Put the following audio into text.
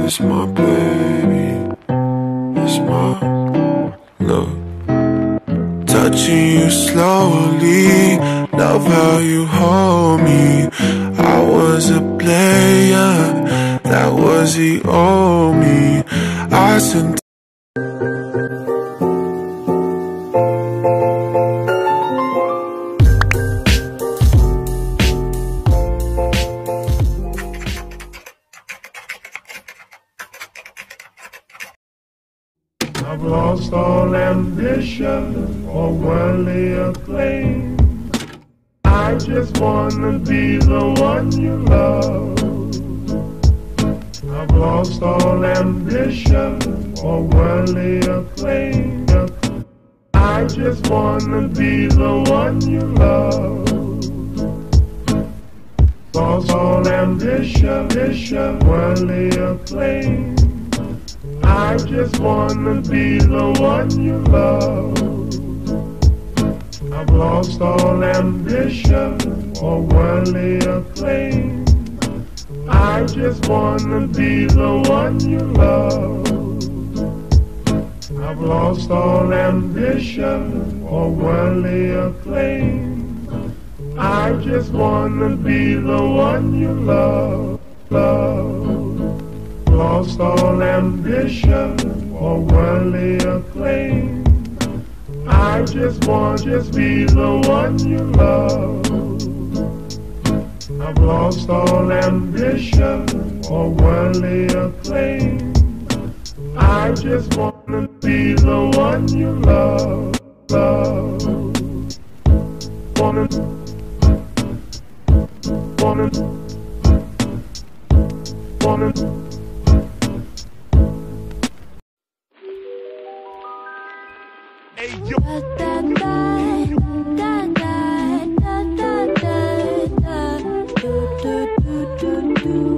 It's my baby, it's my love. Touching you slowly, love how you hold me. I was a player, that was the old me. I sent I've lost all ambition or worldly acclaim. I just wanna be the one you love. I've lost all ambition or worldly acclaim. I just wanna be the one you love. Lost all ambition, worldly acclaim. I just wanna be the one you love. I've lost all ambition or worldly acclaim. I just wanna be the one you love. I've lost all ambition or worldly acclaim. I just wanna be the one you love, love. Lost all ambition or worldly acclaim. I just be the one you love. I've lost all ambition or worldly acclaim. I just wanna be the one you love, love. Wanna Hey, yo. Da, da, da, da, da, da, da, da, da, da, da, da.